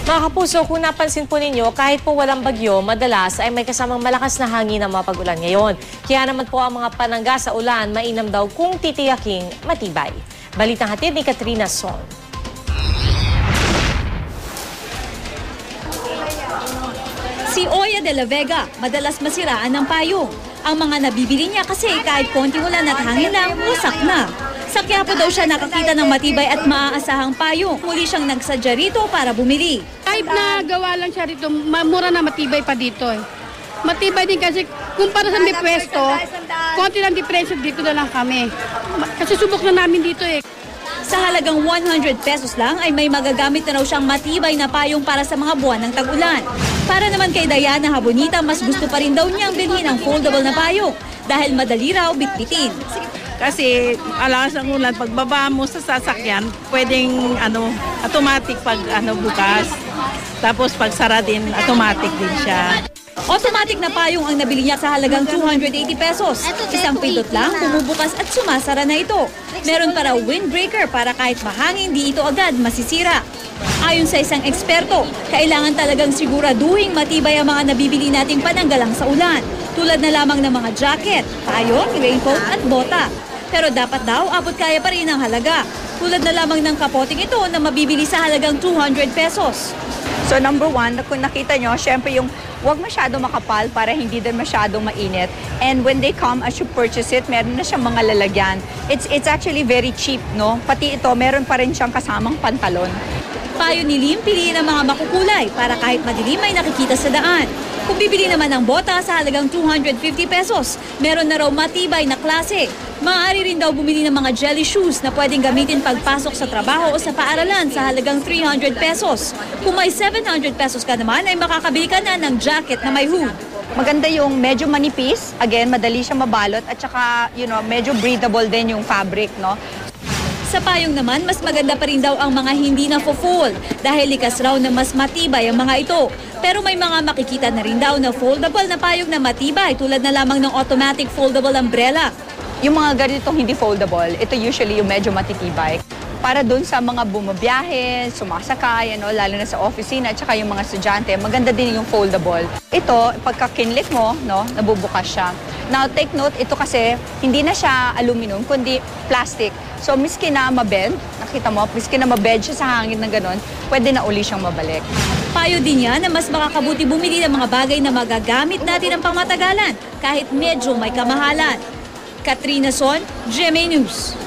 Mga kapuso, kung napansin po ninyo, kahit po walang bagyo, madalas ay may kasamang malakas na hangin ang mga pag-ulan ngayon. Kaya naman po ang mga panangga sa ulan, mainam daw kung titiyaking matibay. Balitang hatid ni Katrina Son. Si Oya de la Vega, madalas masiraan ng payong. Ang mga nabibili niya kasi kahit konting ulan at hangin lang, wasak na. Sa Quiapo daw siya nakakita ng matibay at maaasahang payong. Muli siyang nagsadya rito para bumili. Kahit na gawa lang siya rito, mura na matibay pa dito eh. Matibay din kasi kumpara sa may pwesto, konti lang diferensya dito na lang kami. Kasi subok na namin dito eh. Sa halagang 100 pesos lang ay may magagamit na raw siyang matibay na payong para sa mga buwan ng tag-ulan. Para naman kay Diana Habonita, mas gusto pa rin daw niyang bilhin ang foldable na payong dahil madali raw bitbitin. Kasi alakas ng ulan, pagbaba mo sa sasakyan, pwedeng automatic pag bukas. Tapos pag sara din, automatic din siya. Automatic na payong ang nabili niya sa halagang 280 pesos. Isang pindot lang, bumubukas at sumasara na ito. Meron para windbreaker para kahit mahangin, di ito agad masisira. Ayon sa isang eksperto, kailangan talagang siguraduhing matibay ang mga nabibili nating pananggalang sa ulan. Tulad na lamang ng mga jacket, payong, raincoat at bota. Pero dapat daw abot kaya pa rin ang halaga. Tulad na lamang ng kapoting ito na mabibili sa halagang 200 pesos. So number one, kung nakita nyo, syempre yung huwag masyado makapal para hindi din masyadong mainit. And when they come, as you purchase it, meron na siyang mga lalagyan. It's actually very cheap, no? Pati ito, meron pa rin siyang kasamang pantalon. Payo ni Lim, piliin ang mga makukulay para kahit madilim ay nakikita sa daan. Kung bibili naman ng bota sa halagang 250 pesos, meron na raw matibay na klase. Maaari rin daw bumili ng mga jelly shoes na pwedeng gamitin pagpasok sa trabaho o sa paaralan sa halagang 300 pesos. Kung may 700 pesos ka naman ay makakabili ka na ng jacket na may hood. Maganda yung medyo manipis, again, madali siya mabalot at saka, medyo breathable din yung fabric, no? Sa payong naman, mas maganda pa rin daw ang mga hindi na fold dahil likas raw na mas matibay ang mga ito. Pero may mga makikita na rin daw na foldable na payong na matibay tulad na lamang ng automatic foldable umbrella. Yung mga ganitong hindi foldable, ito usually yung medyo matitibay. Para dun sa mga bumabiyahe, sumasakay, lalo na sa opisina at saka yung mga estudyante, maganda din yung foldable. Ito, pagka kinlik mo, nabubukas siya. Now, take note, ito kasi hindi na siya aluminum, kundi plastic. So, miski na mabend, nakita mo, miski na mabend siya sa hangin na gano'n, pwede na uli siyang mabalik. Payo din niya na mas makakabuti bumili ng mga bagay na magagamit natin ng pangmatagalan kahit medyo may kamahalan. Katrina Son, GMA News.